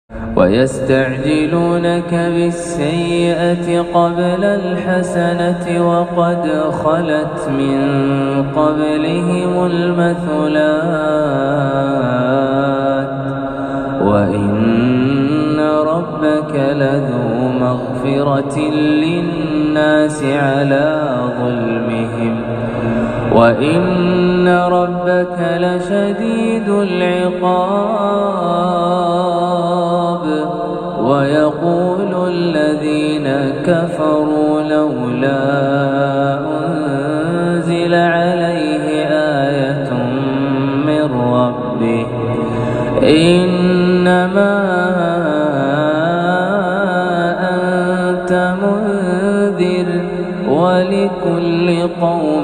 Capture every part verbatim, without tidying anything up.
ويستعجلونك بالسيئة قبل الحسنة وقد خلت من قبلهم المثلات وإن ربك لذو مغفرة للناس على ظلمهم وإن ربك لشديد العقاب ويقول الذين كفروا لولا أنزل عليه آية من ربه إنما أنت منذر ولكل قوم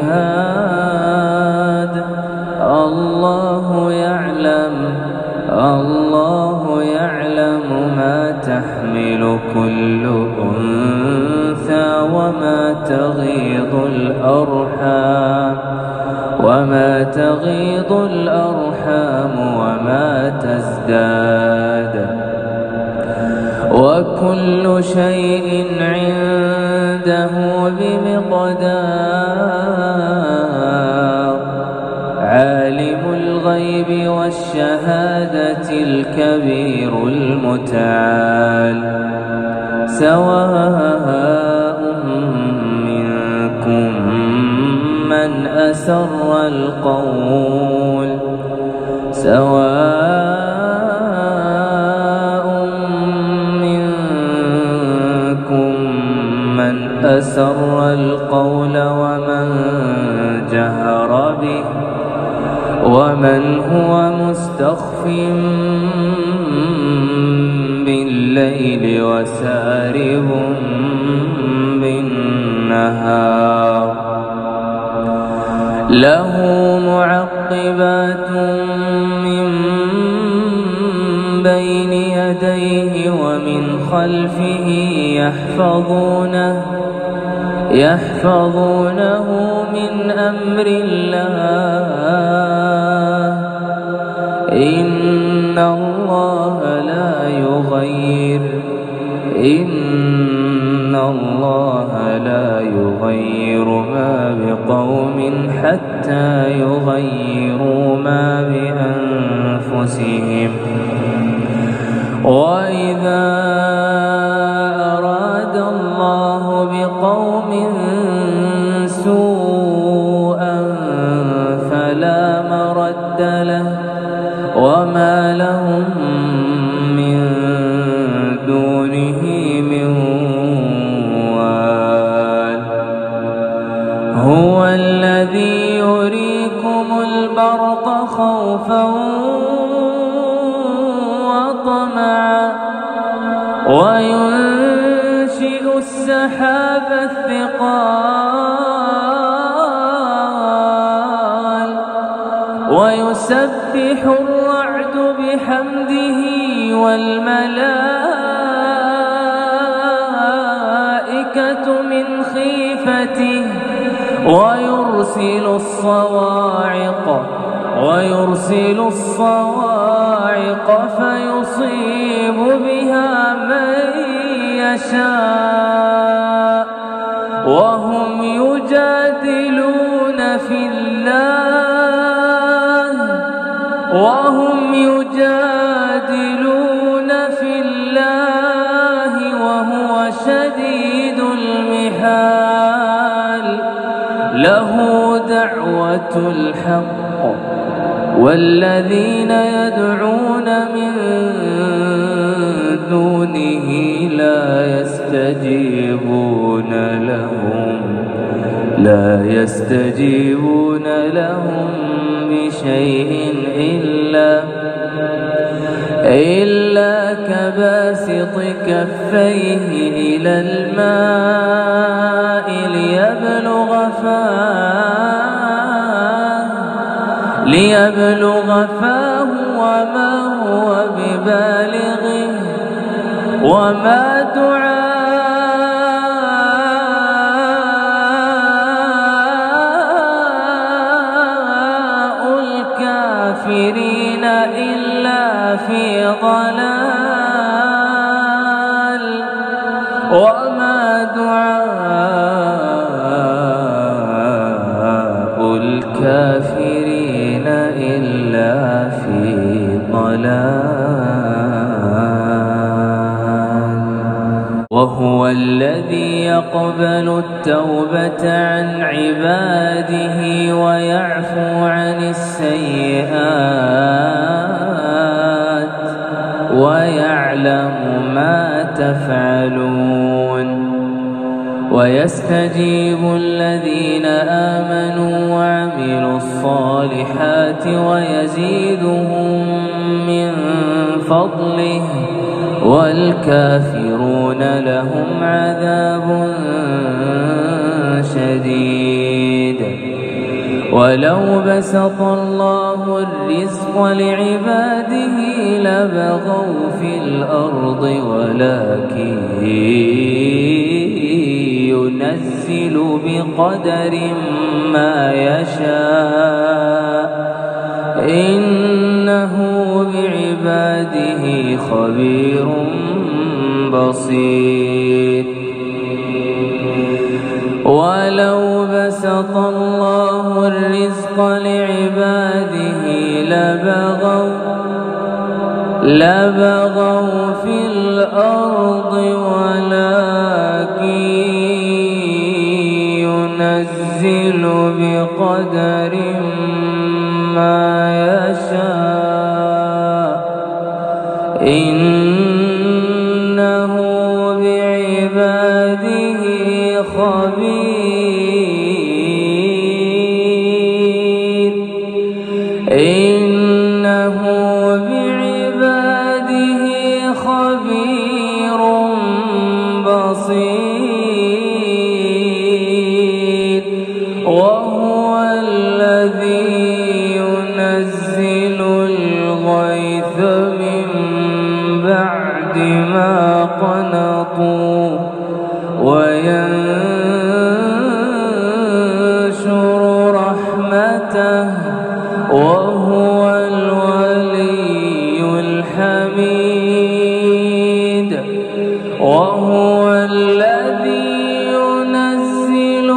هاد الله يعلم الله يعلم ما تحمل كل أنثى وما تغيض الأرحام وما تغيض الأرحام وما تزداد وكل شيء عنده بمقدار عالم الغيب والشهادة الكبير المتعال سواء منكم من أسر القول سواء منكم من أسر القول ومن جهر به ومن هو مستخف بالليل وسارب بالنهار له معقبات من بين يديه ومن خلفه يحفظونه يحفظونه من أمر الله إن الله لا يغير إن الله لا يغير ما بقوم حتى يغيروا ما بأنفسهم وإذا أراد الله بقوم سوءا فلا مرد له وما لهم من دونه من وال هو الذي يريكم البرق خوفا وطمعا وينشئ السحاب الثقال ويسبح الرعد بحمده والملائكة من خيفته ويرسل الصواعق ويرسل الصواعق فيصيب بها من يشاء وهم يجادلون في الله وهم يجادلون في الله وهو شديد المحال له دعوة الحق والذين يدعون من دونه لا يستجيبون لهم لا يستجيبون لهم بشيء إلا إلا كباسط كفيه إلى الماء ليبلغ فاه ليبلغ فاه وما هو ببالغه وما دعاء الكافرين إلا في ضلال. والكافرين إلا في ضلال. وهو الذي يقبل التوبة عن عباده ويعفو عن السيئات ويعلم ما تفعلون. ويستجيب الذين آمنوا وعملوا الصالحات ويزيدهم من فضله والكافرون لهم عذاب شديد. ولو بسط الله الرزق لعباده لبغوا في الأرض ولكن ينزل بقدر ما يشاء إنه بعباده خبير بصير. ولو بسط الله الرزق لعباده لبغوا لبغوا في الأرض ولكن ينزل بقدر ما يشاء إنه بعباده خبير إنه بعباده خبير بصير. وهو الذي ينزل الغيث من بعد ما قنطوا وينشر رحمته وهو الولي الحميد. وهو الذي ينزل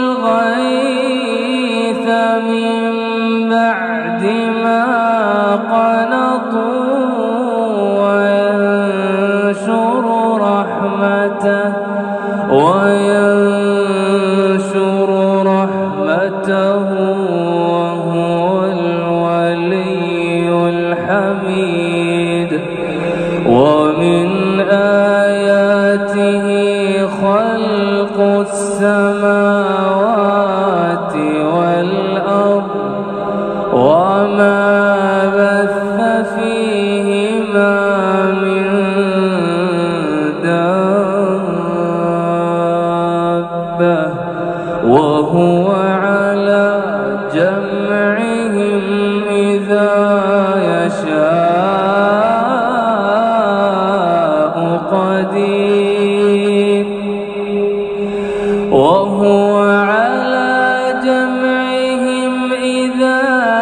الغيث من بعد ما قنطوا وينشر رحمته وينشر رحمته وهو الولي الحميد. ومن آياته خلق السماوات والأرض وما بث فيهما من دابة وهو على جمعهم إذا يشاء قدير. وهو على جمعهم إذا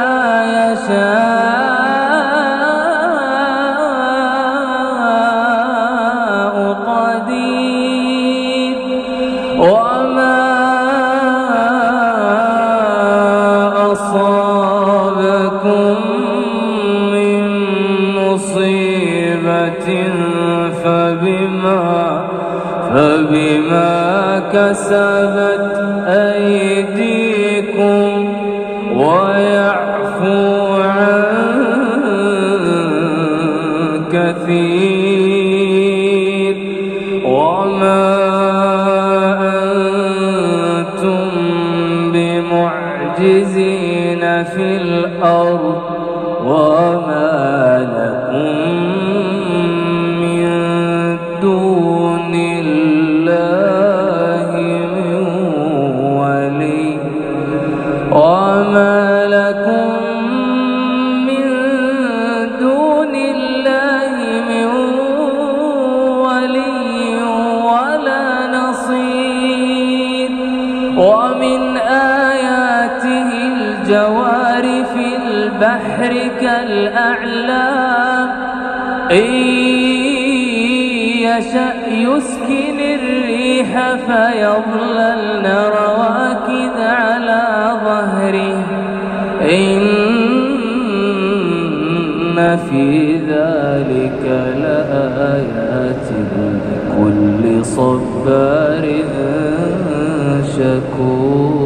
يشاء قدير. وما أصابكم من مصيبة فبما فبما كسبت أيديكم ويعفو عن كثير. وما أنتم بمعجزين في الأرض وما لكم من دون الله من ولي وما لكم من دون الله من ولي ولا نصير. ومن آياته الجوار في البحر كالأعلام إن يشأ يسكن الريح فيظللن رواكد على ظهره إن في ذلك لآيات لكل صبار شكور.